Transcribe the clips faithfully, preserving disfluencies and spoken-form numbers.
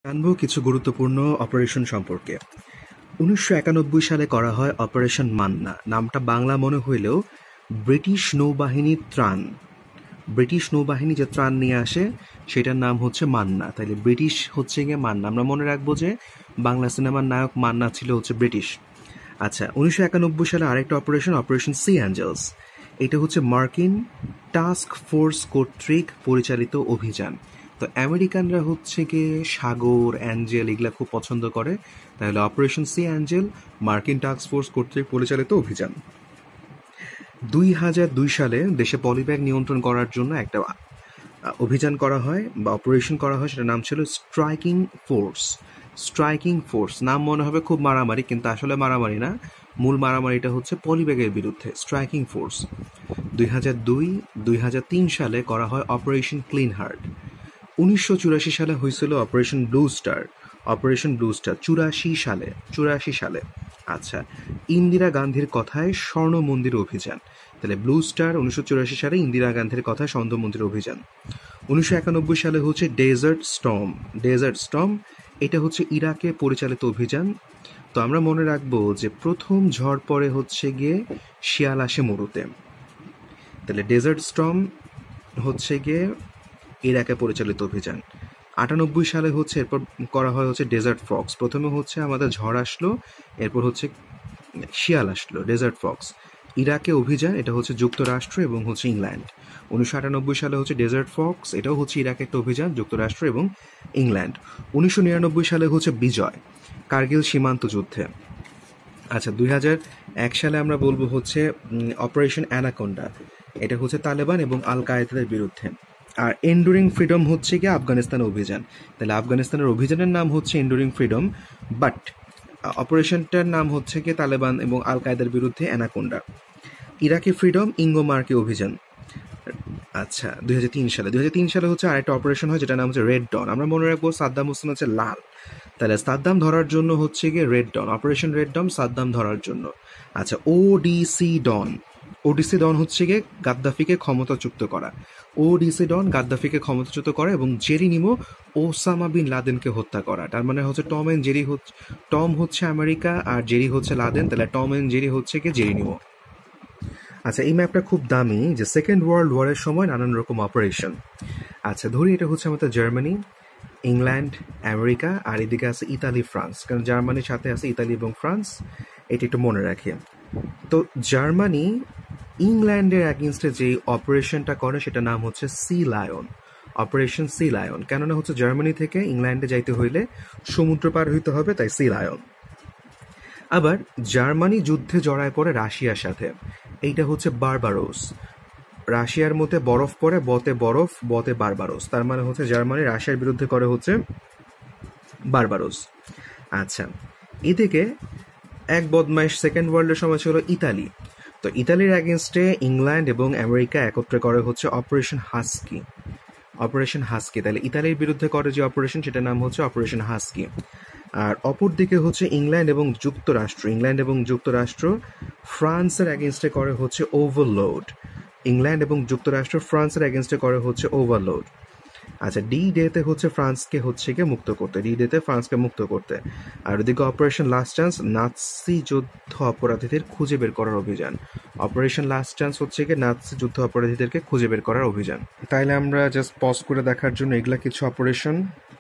জানবো কিছু গুরুত্বপূর্ণ অপারেশন সম্পর্কে। উনিশশো একানব্বই সালে করা হয় অপারেশন মান্না। নামটা বাংলা মনে হইলেও ব্রিটিশ নৌবাহিনীর ত্রাণ ব্রিটিশ নৌবাহিনী যে ত্রাণ নিয়ে আসে সেটার নাম হচ্ছে মান্না। তাইলে ব্রিটিশ হচ্ছে গিয়ে মান্না। আমরা মনে রাখবো যে বাংলা সিনেমার নায়ক মান্না ছিল হচ্ছে ব্রিটিশ। আচ্ছা, উনিশশো একানব্বই সালে আরেকটা অপারেশন অপারেশন সি অ্যাঞ্জেলস। এটা হচ্ছে মার্কিন টাস্ক ফোর্স কর্তৃক পরিচালিত অভিযান। তো আমেরিকানরা হচ্ছে গিয়ে সাগর, অ্যাঞ্জেল এগুলা খুব পছন্দ করে। তাহলে অপারেশন সি অ্যাঞ্জেল মার্কিন টাস্ক ফোর্স কর্তৃক পরিচালিত অভিযান। দুই হাজার দুই সালে দেশে পলিব্যাগ নিয়ন্ত্রণ করার জন্য একটা অভিযান করা হয় বা অপারেশন করা হয়, সেটার নাম ছিল স্ট্রাইকিং ফোর্স। স্ট্রাইকিং ফোর্স নাম মনে হবে খুব মারামারি, কিন্তু আসলে মারামারি না, মূল মারামারিটা হচ্ছে পলিব্যাগের বিরুদ্ধে। স্ট্রাইকিং ফোর্স দুই হাজার দুই দুই হাজার তিন সালে করা হয় অপারেশন ক্লিন হার্ট। উনিশশো চুরাশি সালে হয়েছিল Operation Blue Star. Operation Blue Star চুরাশি সালে চুরাশি সালে আচ্ছা, ইন্দিরা গান্ধীর কথায় স্বর্ণ মন্দির অভিযান। তাহলে ব্লু স্টার উনিশশো চুরাশি সালে ইন্দিরা গান্ধীর কথায় স্বর্ণ মন্দির অভিযান। উনিশশো একানব্বই সালে হচ্ছে ডেজার্ট স্টর্ম। ডেজার্ট স্টর্ম এটা হচ্ছে ইরাকে পরিচালিত অভিযান। তো আমরা মনে রাখবো যে প্রথম ঝড় পড়ে হচ্ছে গিয়ে শিয়াল আসে মরুতে। তাহলে ডেজার্ট স্টর্ম হচ্ছে গিয়ে ইরাকে পরিচালিত অভিযান। আটানব্বই সালে হচ্ছে এরপর করা হয় হচ্ছে ডেজার্ট ফক্স। প্রথমে হচ্ছে আমাদের ঝড় আসলো, এরপর হচ্ছে শিয়াল আসলো, ডেজার্ট ফক্স। ইরাকে অভিযান, এটা হচ্ছে যুক্তরাষ্ট্র এবং হচ্ছে ইংল্যান্ড। উনিশশো আটানব্বই সালে হচ্ছে ডেজার্ট ফক্স, এটাও হচ্ছে ইরাকে একটা অভিযান, যুক্তরাষ্ট্র এবং ইংল্যান্ড। উনিশশো নিরানব্বই সালে হচ্ছে বিজয়, কার্গিল সীমান্ত যুদ্ধে। আচ্ছা, দুই হাজার এক সালে আমরা বলবো হচ্ছে অপারেশন অ্যানাকোন্ডা। এটা হচ্ছে তালেবান এবং আল কায়েদাদের বিরুদ্ধে। আর এন্ডুরিং ফ্রিডম হচ্ছে কি আফগানিস্তান অভিযান। তাহলে আফগানিস্তানের অভিযানের নাম হচ্ছে এন্ডুরিং ফ্রিডম, বাট অপারেশনটার নাম হচ্ছে কি তালেবান এবং আল কায়েদার বিরুদ্ধে অ্যানাকোন্ডা। ইরাকি ফ্রিডম ইঙ্গোমার্কি অভিযান। আচ্ছা, দুই হাজার তিন সালে দুই হাজার তিন সালে হচ্ছে আরেকটা অপারেশন হয় যেটা নাম হচ্ছে রেড ডন। আমরা মনে রাখবো সাদ্দাম হোসেন হচ্ছে লাল, তাহলে সাদ্দাম ধরার জন্য হচ্ছে গিয়ে Red Dawn, Operation Red Dawn, Saddam ধরার জন্য। আচ্ছা, ওডিসি ডন। ওডিসি ডন হচ্ছে গিয়ে গাদ্দাফিকে ক্ষমতাচ্যুত করা। ওডিসি ডন গাদ্দাফিকে ক্ষমতাচ্যুত করা এবং জেরি নিমো ওসামা বিন লাদেনকে হত্যা করা। তার মানে হচ্ছে টম এন্ড জেরি হচ্ছে টম হচ্ছে আমেরিকা আর জেরি হচ্ছে লাদেন। তাহলে টম এন্ড জেরি হচ্ছে গিয়ে জেরি নিমো। আচ্ছা, এই ম্যাপটা খুব দামি, যে সেকেন্ড ওয়ার্ল্ড ওয়ারের সময় নানান রকম অপারেশন। আচ্ছা, ধরি এটা হচ্ছে আমাদের জার্মানি, ইংল্যান্ড, আমেরিকা, আর এদিকে আছে ইতালি, ফ্রান্স, কারণ জার্মানির সাথে আছে ইতালি এবং ফ্রান্স, এটি একটু মনে রাখি। তো জার্মানি ইংল্যান্ডের অ্যাগেনস্টে যে অপারেশনটা করে সেটার নাম হচ্ছে Sea Lion, Operation Sea Lion. কেননা হচ্ছে জার্মানি থেকে ইংল্যান্ডে যাইতে হইলে সমুদ্র পার হইতে হবে, তাই সি লায়ন। আবার জার্মানি যুদ্ধে জড়ায় পড়ে রাশিয়ার সাথে, এইটা হচ্ছে বারবারোস। রাশিয়ার মধ্যে বরফ পড়ে, বতে বরফ, বতে বারবারোস। তার মানে হচ্ছে জার্মানি রাশিয়ার বিরুদ্ধে করে হচ্ছে বারবারোস। আচ্ছা, এদিকে এক বদমাইশ সেকেন্ড ওয়ার্ল্ডের সময় ছিল ইতালি। তো ইতালির অ্যাগেনস্টে ইংল্যান্ড এবং আমেরিকা একত্রে করে হচ্ছে অপারেশন হাস্কি। অপারেশন হাস্কি, তাহলে ইতালির বিরুদ্ধে করে যে অপারেশন সেটার নাম হচ্ছে অপারেশন হাস্কি। আর অপর দিকে হচ্ছে ইংল্যান্ড এবং যুক্তরাষ্ট্র ইংল্যান্ড এবং যুক্তরাষ্ট্র ফ্রান্সের অ্যাগেনস্টে করে হচ্ছে ওভারলোড। ইংল্যান্ড এবং যুক্তরাষ্ট্র ফ্রান্সের অ্যাগেনস্টে করে হচ্ছে ওভারলোড। আচ্ছা, ডি ডেতে হচ্ছে ফ্রান্সকে হচ্ছে গিয়ে মুক্ত করতে, ডি ডেতে ফ্রান্সকে মুক্ত করতে। আর ওদিকে অপারেশন লাস্ট চান্স, নাৎসি যুদ্ধ অপরাধীদের খুঁজে বের করার অভিযান। অপারেশন লাস্ট চান্স হচ্ছে গিয়ে নাৎসি যুদ্ধ অপরাধীদেরকে খুঁজে বের করার অভিযান। তাইলে আমরা জাস্ট পজ করে দেখার জন্য এগুলা কিছু অপারেশন।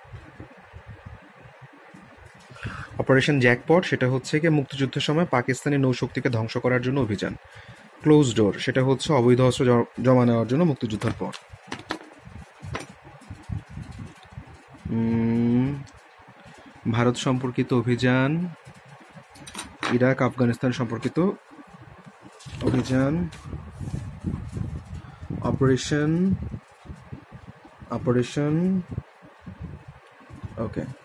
অপারেশন জ্যাকপট, সেটা হচ্ছে গিয়ে মুক্তিযুদ্ধের সময় পাকিস্তানি নৌশক্তিকে ধ্বংস করার জন্য অভিযান। ক্লোজ ডোর, সেটা হচ্ছে অবৈধ অস্ত্র জমা নেওয়ার জন্য মুক্তিযুদ্ধের পর। ভারত সম্পর্কিত অভিযান, ইরাক আফগানিস্তান সম্পর্কিত অভিযান, অপারেশন অপারেশন ওকে।